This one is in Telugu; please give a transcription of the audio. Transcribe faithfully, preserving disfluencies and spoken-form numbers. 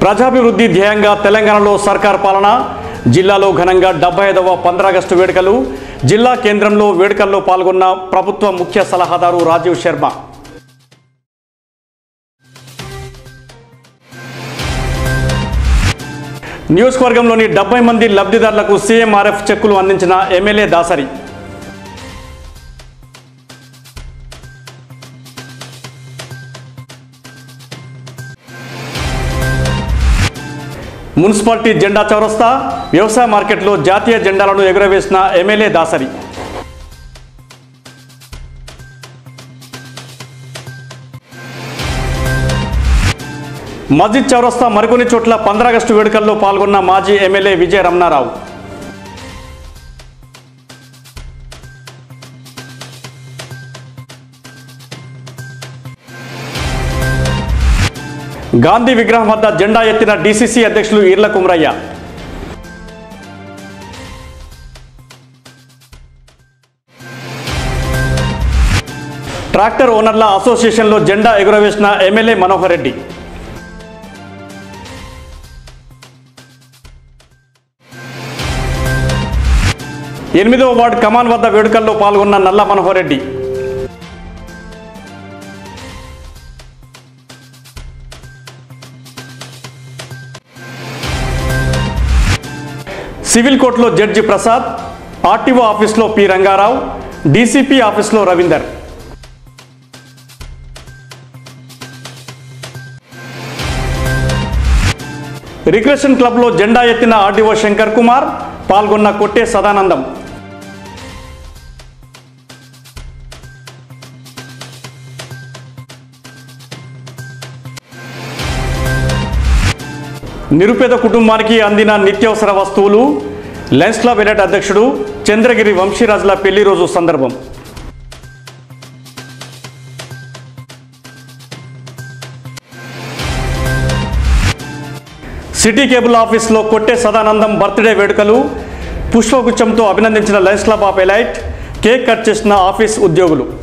ప్రజాభివృద్ధి ధ్యేయంగా తెలంగాణలో సర్కార్ పాలన. జిల్లాలో ఘనంగా డెబ్బై ఐదవ పంద్రాగస్టు వేడుకలు. జిల్లా కేంద్రంలో వేడుకల్లో పాల్గొన్న ప్రభుత్వ ముఖ్య సలహాదారు రాజీవ్ శర్మ. నియోజకవర్గంలోని డెబ్బై మంది లబ్ధిదారులకు సీఎంఆర్ఎఫ్ చెక్కులు అందించిన ఎమ్మెల్యే దాసరి. మున్సిపాలిటీ జెండా చౌరస్తా, వ్యవసాయ మార్కెట్లో జాతీయ జెండాలను ఎగురవేసిన ఎమ్మెల్యే దాసరి. మస్జిద్ చౌరస్తా మరికొన్ని చోట్ల పంద్రాగస్టు వేడుకల్లో పాల్గొన్న మాజీ ఎమ్మెల్యే విజయ రమణారావు. గాంధీ విగ్రహం వద్ద జెండా ఎత్తిన డీసీసీ అధ్యక్షులు ఈర్ల కుమరయ్య. ట్రాక్టర్ ఓనర్ల అసోసియేషన్లో జెండా ఎగురవేసిన ఎమ్మెల్యే మనోహర్ రెడ్డి. ఎనిమిదవ వార్డు కమాన్ వద్ద వేడుకల్లో పాల్గొన్న నల్ల మనోహర్ రెడ్డి. సివిల్ కోర్టులో జడ్జి ప్రసాద్, ఆర్టీఓ ఆఫీస్లో పి రంగారావు, డీసీపీ ఆఫీస్లో రవీందర్. రిక్రెషన్ క్లబ్లో జెండా ఎత్తిన ఆర్డీఓ శంకర్ కుమార్, పాల్గొన్న కొట్టే సదానందం. నిరుపేద కుటుంబానికి అందిన నిత్యావసర వస్తువులు. లయన్స్ క్లబ్ ఎలైట్ అధ్యక్షుడు చంద్రగిరి వంశీరాజుల పెళ్లి రోజు సందర్భం. సిటీ కేబుల్ ఆఫీస్లో కొట్టే సదానందం బర్త్డే వేడుకలు. పుష్పగుచ్చంతో అభినందించిన Lions club of elite. Cake cut చేసిన ఆఫీస్ ఉద్యోగులు.